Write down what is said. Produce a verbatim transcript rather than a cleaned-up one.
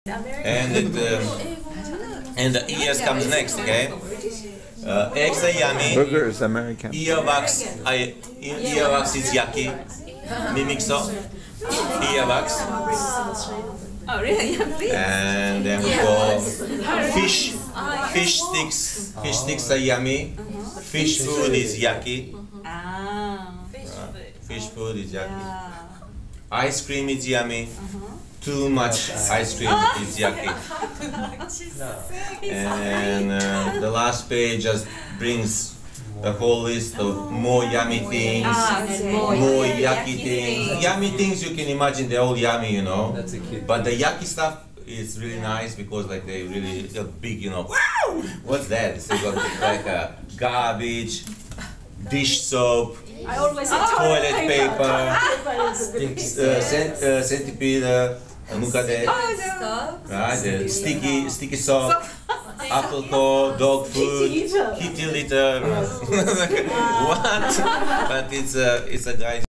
And it, um, and the ears comes next, okay? Uh, eggs are yummy. Burger is American. Earwax, I, earwax is yucky. Mimikso, earwax. Oh, really? Yeah, please. And then we go fish. Fish sticks. Fish sticks are yummy. Fish food is yucky. Ah. Fish food is yucky. Yeah. Ice cream is yummy. Too much ice cream is yucky. And uh, the last page just brings the whole list of more yummy things, Ah, okay. more yucky things. Yummy things you can imagine, they're all yummy, you know. That's a kid. But the yucky stuff is really nice because like they really they're big, you know. Wow! What's that? It's got like a garbage, dish soap, I always say toilet paper, uh, Stinky. cent, uh, centipede, uh, mukade, Oh, no. right? The sticky, sticky soap, apple core, dog food, litter. kitty litter. What? But it's a, it's a guy.